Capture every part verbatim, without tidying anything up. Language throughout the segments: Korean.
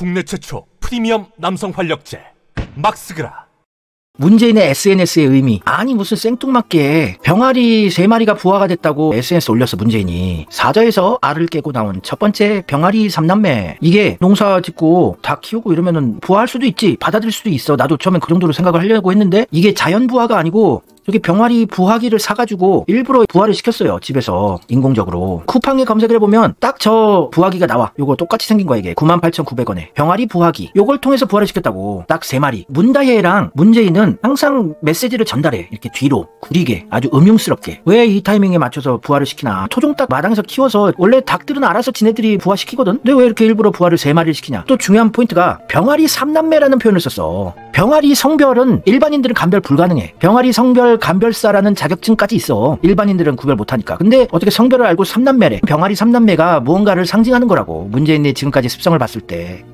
국내 최초 프리미엄 남성 활력제 막스그라. 문재인의 에스엔에스의 의미. 아니 무슨 생뚱맞게 병아리 세 마리가 부화가 됐다고 에스엔에스 올렸어 문재인이. 사자에서 알을 깨고 나온 첫 번째 병아리 삼남매. 이게 농사 짓고 다 키우고 이러면은 부화할 수도 있지, 받아들일 수도 있어. 나도 처음엔 그 정도로 생각을 하려고 했는데 이게 자연 부화가 아니고 저기 병아리 부화기를 사가지고 일부러 부화를 시켰어요. 집에서 인공적으로. 쿠팡에 검색을 해보면 딱 저 부화기가 나와. 요거 똑같이 생긴 거야. 이게 구만 팔천구백 원에 병아리 부화기. 요걸 통해서 부화를 시켰다고. 딱 세 마리. 문다혜랑 문재인은 항상 메시지를 전달해. 이렇게 뒤로 구리게 아주 음흉스럽게. 왜 이 타이밍에 맞춰서 부화를 시키나. 토종닭 마당에서 키워서 원래 닭들은 알아서 지네들이 부화시키거든. 근데 왜 이렇게 일부러 부화를 세 마리를 시키냐. 또 중요한 포인트가 병아리 삼남매라는 표현을 썼어. 병아리 성별은 일반인들은 감별 불가능해. 병아리 성별 감별사라는 자격증까지 있어. 일반인들은 구별 못하니까. 근데 어떻게 성별을 알고 삼남매래. 병아리 삼남매가 무언가를 상징하는 거라고. 문재인의 지금까지 습성을 봤을 때.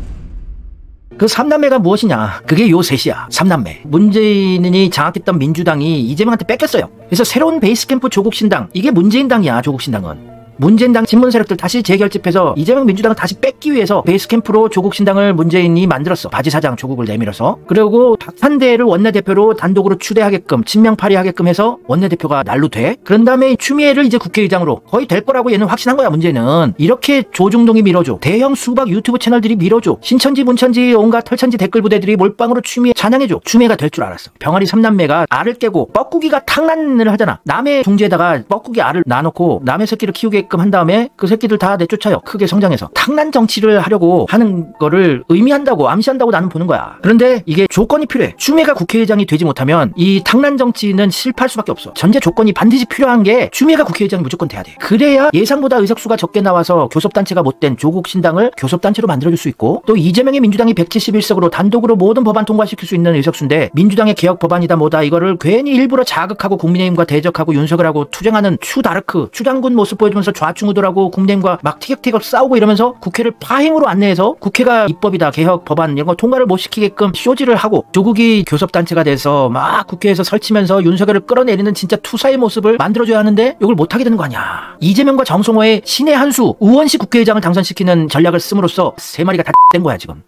그 삼남매가 무엇이냐. 그게 요 셋이야. 삼남매. 문재인이 장악했던 민주당이 이재명한테 뺏겼어요. 그래서 새로운 베이스캠프 조국신당. 이게 문재인 당이야. 조국신당은. 문재인 당 친문 세력들 다시 재결집해서 이재명 민주당을 다시 뺏기 위해서 베이스캠프로 조국신당을 문재인이 만들었어. 바지사장 조국을 내밀어서. 그리고 박찬대를 원내대표로 단독으로 추대하게끔 친명파리하게끔 해서 원내대표가 날로 돼. 그런 다음에 추미애를 이제 국회의장으로 거의 될 거라고 얘는 확신한 거야. 문제는 이렇게 조중동이 밀어줘. 대형 수박 유튜브 채널들이 밀어줘. 신천지 문천지 온갖 털천지 댓글 부대들이 몰빵으로 추미애 찬양해줘. 추미애가 될 줄 알았어. 병아리 삼남매가 알을 깨고 뻐꾸기가 탕란을 하잖아. 남의 둥지에다가 뻐꾸기 알을 놔놓고 남의 새끼를 키우게 한 다음에 그 새끼들 다 내쫓아요. 크게 성장해서. 탕란 정치를 하려고 하는 거를 의미한다고 암시한다고 나는 보는 거야. 그런데 이게 조건이 필요해. 추미애가 국회의장이 되지 못하면 이 탕란 정치는 실패할 수밖에 없어. 전제 조건이 반드시 필요한 게 추미애가 국회의장이 무조건 돼야 돼. 그래야 예상보다 의석수가 적게 나와서 교섭단체가 못된 조국신당을 교섭단체로 만들어줄 수 있고, 또 이재명의 민주당이 백칠십일 석으로 단독으로 모든 법안 통과시킬 수 있는 의석수인데 민주당의 개혁 법안이다 뭐다 이거를 괜히 일부러 자극하고 국민의힘과 대적하고 윤석을 하고 투쟁하는 추다르크 추장군 모습 보여주면서 좌충우돌하고 국민의힘과 막 티격태격 싸우고 이러면서 국회를 파행으로 안내해서 국회가 입법이다 개혁 법안 이런 거 통과를 못 시키게끔 쇼지를 하고 조국이 교섭단체가 돼서 막 국회에서 설치면서 윤석열을 끌어내리는 진짜 투사의 모습을 만들어줘야 하는데 이걸 못하게 되는 거 아니야. 이재명과 정성호의 신의 한수 우원식 국회의장을 당선시키는 전략을 씀으로써 세 마리가 다 된 거야 지금.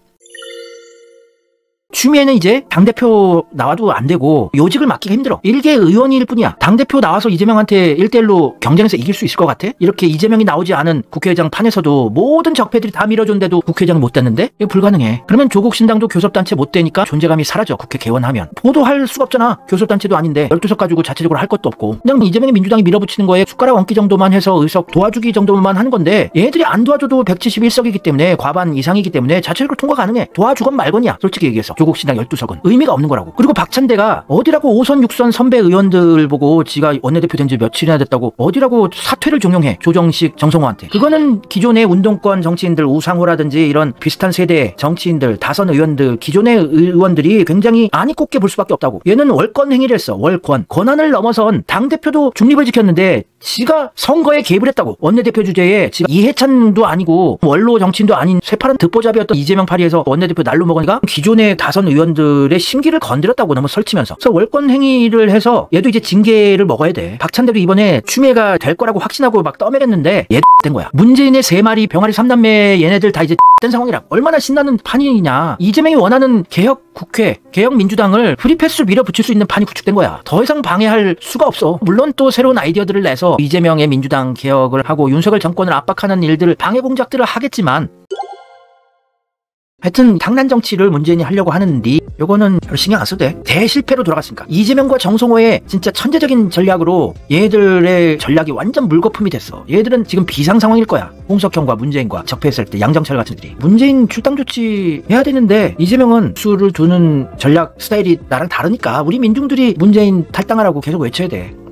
추미애는 이제 당대표 나와도 안 되고 요직을 맡기가 힘들어. 일개 의원일 뿐이야. 당대표 나와서 이재명한테 일 대 일로 경쟁해서 이길 수 있을 것 같아? 이렇게 이재명이 나오지 않은 국회의장 판에서도 모든 적폐들이 다 밀어줬는데도 국회의장이 못 됐는데? 이거 불가능해. 그러면 조국신당도 교섭단체 못 되니까 존재감이 사라져. 국회 개원하면. 보도할 수가 없잖아. 교섭단체도 아닌데 열두 석 가지고 자체적으로 할 것도 없고 그냥 이재명이 민주당이 밀어붙이는 거에 숟가락 얹기 정도만 해서 의석 도와주기 정도만 하는 건데 얘들이 안 도와줘도 백칠십일 석이기 때문에 과반 이상이기 때문에 자체적으로 통과 가능해. 도와주건 말건이야. 솔직히 얘기해서. 조국신당 열두 석은 의미가 없는 거라고. 그리고 박찬대가 어디라고 오선 육선 선배 의원들 보고 지가 원내대표 된 지 며칠이나 됐다고 어디라고 사퇴를 종용해. 조정식 정성호한테. 그거는 기존의 운동권 정치인들 우상호라든지 이런 비슷한 세대의 정치인들 다선 의원들 기존의 의원들이 굉장히 안이 꼽게 볼 수밖에 없다고. 얘는 월권 행위를 했어. 월권. 권한을 넘어선 당대표도 중립을 지켰는데 지가 선거에 개입을 했다고. 원내대표 주제에 지가 이해찬도 아니고 원로 정치인도 아닌 쇠파란 듣보잡이었던 이재명 파리에서 원내대표 날로 먹으니까 기존의 다선 의원들의 심기를 건드렸다고 너무 설치면서. 그래서 월권 행위를 해서 얘도 이제 징계를 먹어야 돼. 박찬대도 이번에 추미애가 될 거라고 확신하고 막 떠먹였는데 얘 된 거야. 문재인의 세 마리 병아리 삼남매 얘네들 다 이제 된 상황이라. 얼마나 신나는 판이냐. 이재명이 원하는 개혁 국회, 개혁 민주당을 프리패스로 밀어붙일 수 있는 판이 구축된 거야. 더 이상 방해할 수가 없어. 물론 또 새로운 아이디어들을 내서 이재명의 민주당 개혁을 하고 윤석열 정권을 압박하는 일들을 방해 공작들을 하겠지만 하여튼 당란 정치를 문재인이 하려고 하는데 요거는 별 신경 안 써도 돼. 대실패로 돌아갔으니까. 이재명과 정성호의 진짜 천재적인 전략으로 얘들의 전략이 완전 물거품이 됐어. 얘들은 지금 비상 상황일 거야. 홍석현과 문재인과 적폐했을 때 양정철 같은 들이. 문재인 출당 조치 해야 되는데 이재명은 수를 두는 전략 스타일이 나랑 다르니까 우리 민중들이 문재인 탈당하라고 계속 외쳐야 돼.